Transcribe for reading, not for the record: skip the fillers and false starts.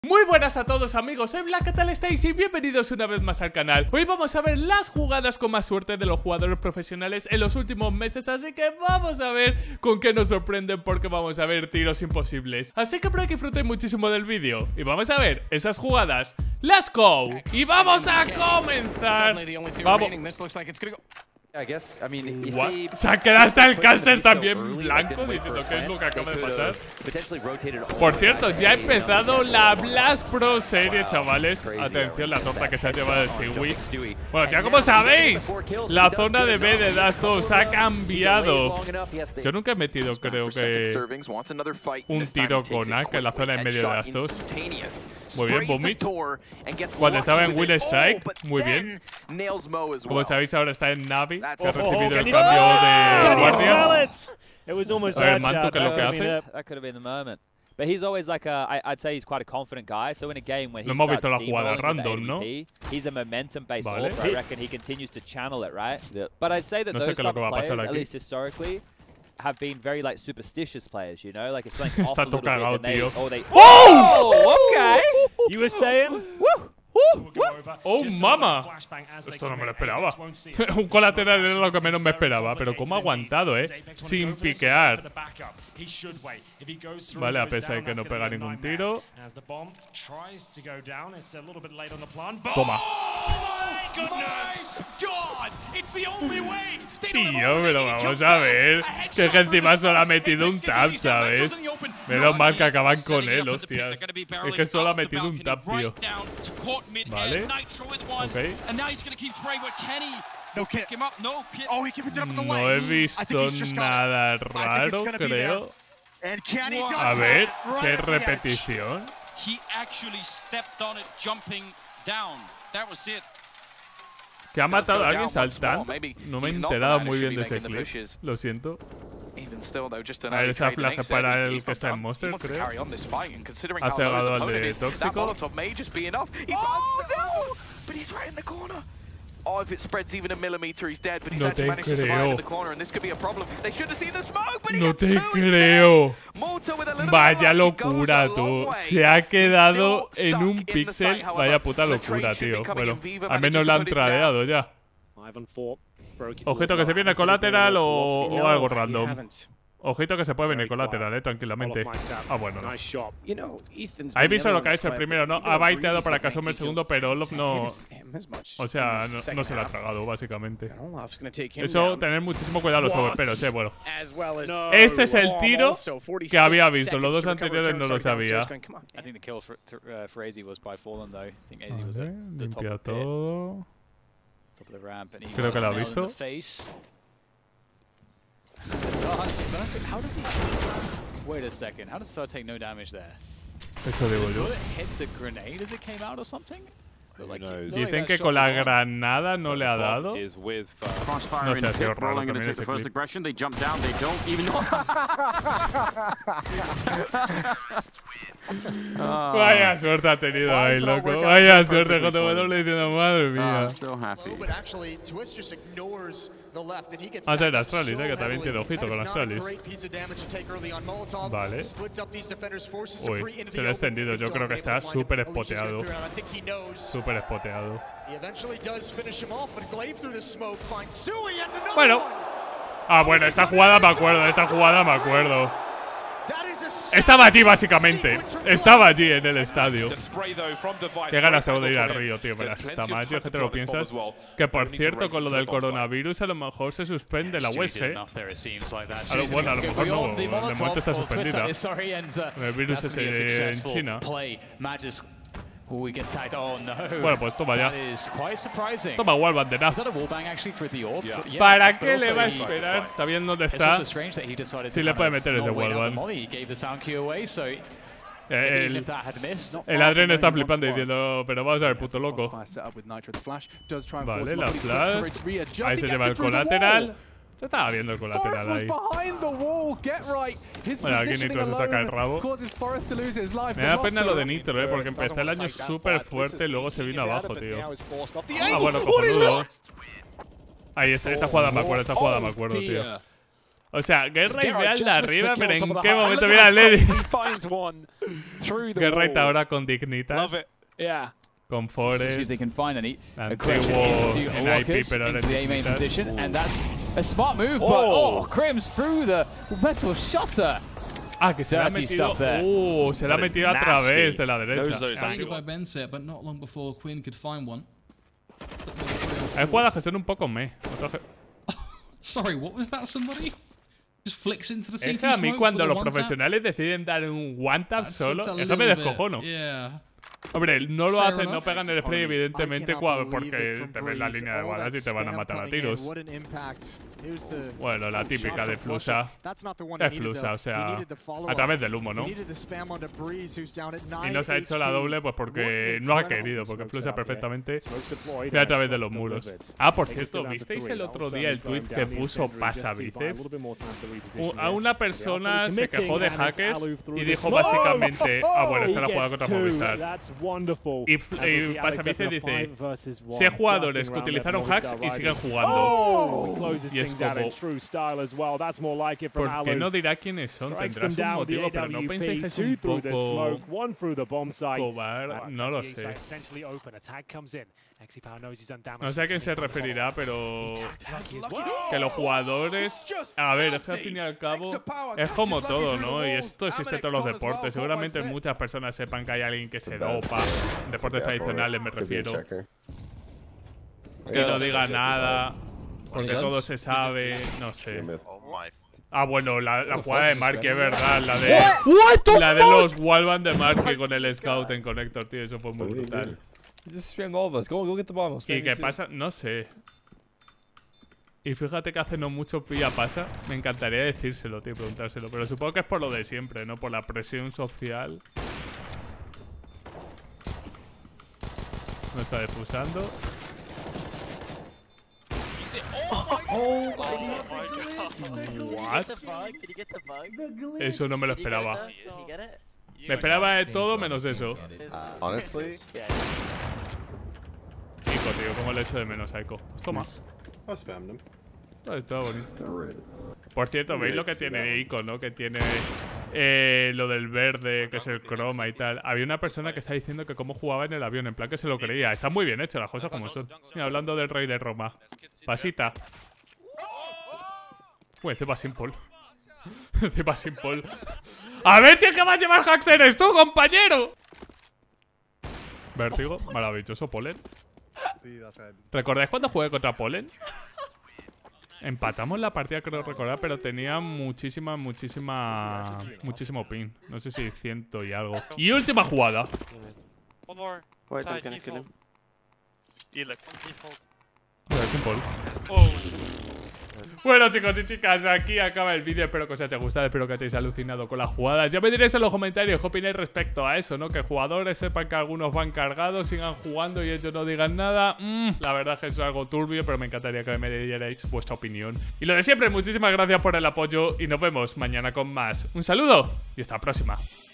Muy buenas a todos amigos, soy Black, ¿qué tal estáis? Y bienvenidos una vez más al canal. Hoy vamos a ver las jugadas con más suerte de los jugadores profesionales en los últimos meses. Así que vamos a ver con qué nos sorprenden, porque vamos a ver tiros imposibles. Así que espero que disfruten muchísimo del vídeo y vamos a ver esas jugadas. ¡Let's go! Y vamos a comenzar. Vamos. Se ha quedado hasta el caster también blanco, diciendo que es lo que acaba de pasar. Por cierto, ya ha empezado la Blast Pro serie, chavales. Atención, la torta que se ha llevado Stewie. Bueno, ya como sabéis, la zona de B de Dust 2 ha cambiado. Yo nunca he metido, creo que, un tiro con AK en la zona en medio de Dust 2. Muy bien, Boomich. Cuando estaba en Will Strike, muy bien. Como sabéis, ahora está en Navi. Que ha recibido el cambio de guardia. A ver, Manto, ¿qué es lo que hace? That could have been the moment. But he's always like I'd say he's quite a confident guy. So in a game when he No hemos visto la starts jugada steamrolling with random, the ¿no? AVP, he's a momentum-based Vale. author. I reckon he continues to channel it, right? But I'd say that No sé those qué es lo type que va of a pasar players, at aquí. least historically, have been very like superstitious players, you know? Like if something's off Está a little todo cagado, bit, then tío. they ¡Oh! okay. You were saying? ¡Oh, mama! Esto no me lo esperaba. Un colateral era lo que menos me esperaba. Pero cómo ha aguantado, sin piquear. Vale, a pesar de que no pega ningún tiro. Toma. Tío, pero vamos a ver. Que es que encima solo ha metido un tap, ¿sabes? Menos mal que acaban con él, hostias. Es que solo ha metido un tap, tío. Vale. Ok. No he visto nada raro, creo. A ver, qué repetición. ¿Que ha matado a alguien saltando? No me he enterado muy bien de ese clip. Lo siento. A ver, esa flash para el que está en Monster, creo. Ha cegado al de Tóxico. No te creo. No te creo. Vaya locura, tú. Se ha quedado en un pixel. Vaya puta locura, tío. Bueno, al menos la han tradeado ya. Ojito que se viene colateral o algo random. Ojito que se puede venir colateral, tranquilamente. Ah, bueno, no. Ahí visto lo que ha hecho el primero, ¿no? Ha baiteado para que asome el segundo, pero Olof no... O sea, no se lo ha tragado, básicamente. Eso, tener muchísimo cuidado los overperos, bueno. Este es el tiro que había visto. Los dos anteriores no lo sabía. Vale, limpia todo. Creo que lo ha visto. How does he? Wait a second. How does Fer take no damage there? Eso digo yo. Did it hit the grenade as it came out or something? Dicen que con la granada no le ha dado. No sé, ha sido raro también ese clip. Vaya suerte ha tenido ahí, loco. Vaya suerte, JW diciendo, madre mía. Va a ser Astralis, que también tiene ojito con Astralis. Vale. Uy, se le ha extendido. Yo creo que está súper espoteado. Súper espoteado. Bueno. Ah, bueno, esta jugada me acuerdo, Estaba allí, básicamente. Estaba allí en el estadio. Qué ganas tengo de ir al Río, tío. Pero hasta mayo, que te lo piensas. Que por cierto, con lo del coronavirus, a lo mejor se suspende la US, Bueno, a lo mejor no. De momento está suspendida. El virus es en China. Bueno, pues toma ya. Toma Wallbang de Nast. ¿Para qué le va a esperar sabiendo dónde está? Si le puede meter ese Wallbang. El Adren está flipando diciendo, pero vamos a ver, puto loco. Vale, la flash. Ahí se lleva el colateral. Se estaba viendo el colateral ahí. Bueno, aquí Nitro se saca el rabo. Me da pena lo de Nitro, porque empezó el año súper fuerte y luego se vino abajo, tío. Ah, bueno, cojonudo. Ahí está, esta jugada me acuerdo, tío. O sea, Guerra ideal de arriba, pero ¿en qué momento? Mira a Lady. Guerra ahora con Dignitas. Con Forest. Antiguo en IP, pero ahora en and that's a smart move, but oh, Crims through the metal shutter. Ah, que se la ha metido. Se la ha metido a través de la derecha. Hay jugadas que son un poco meh. Sorry, what was that? Somebody just flicks into the CT smoke. Es que a mí cuando los profesionales deciden dar un one tap solo, es que me descojono. Hombre, no lo hacen, no pegan el spray, evidentemente, porque te ves la línea de balas y te van a matar a tiros. Bueno, la típica de Flusa. Es Flusa, o sea, a través del humo, ¿no? Y no se ha hecho la doble, pues porque no ha querido, porque Flusa perfectamente fue a través de los muros. Ah, por cierto, ¿visteis el otro día el tweet que puso Pasabíceps? A una persona se quejó de hackers y dijo básicamente: ah, bueno, esta es la jugada contra Movistar. Y Pasabíceps dice: sé jugadores que utilizaron hacks y siguen jugando. Y es como, porque no dirá quiénes son, tendrás un motivo, pero no penséis que es un poco cobarde, no lo sé. No sé a quién se referirá, pero que los jugadores, a ver, es que al fin y al cabo es como todo, ¿no? Y esto existe en todos los deportes. Seguramente muchas personas sepan que hay alguien que se dopa, en deportes tradicionales me refiero, que no diga nada, porque todo se sabe, no sé. Ah, bueno, la jugada de Marky, es verdad, la de los wallbang de Marky con el Scout en Connector, tío, eso fue muy brutal. ¿Y qué pasa? No sé. Y fíjate que hace no mucho Pilla pasa. Me encantaría decírselo, tío, preguntárselo. Pero supongo que es por lo de siempre, ¿no? Por la presión social. No está defusando. What? Eso no me lo esperaba. Me esperaba de todo menos eso. Honestly. Ico, tío, ¿cómo le echo de menos a Ico? Pues toma. Está bonito. Por cierto, ¿veis lo que tiene Ico, no? Que tiene lo del verde, que es el croma y tal. Había una persona que está diciendo que cómo jugaba en el avión, en plan que se lo creía. Está muy bien hecho, las cosas como son. Mira, hablando del rey de Roma. Pasita. Uy, cepa simple. Cepa simple. A ver si el que va a llevar hacks eres tú, compañero. Vértigo, maravilloso, Polen. ¿Recordáis cuando jugué contra Polen? Empatamos la partida, creo recordar, pero tenía muchísimo ping. No sé si 100 y algo. Y última jugada. Bueno, chicos y chicas, aquí acaba el vídeo. Espero que os haya gustado, espero que hayáis alucinado con las jugadas. Ya me diréis en los comentarios qué opináis respecto a eso, ¿no? Que jugadores sepan que algunos van cargados, sigan jugando y ellos no digan nada. La verdad es que eso es algo turbio, pero me encantaría que me dierais vuestra opinión. Y lo de siempre, muchísimas gracias por el apoyo y nos vemos mañana con más. Un saludo y hasta la próxima.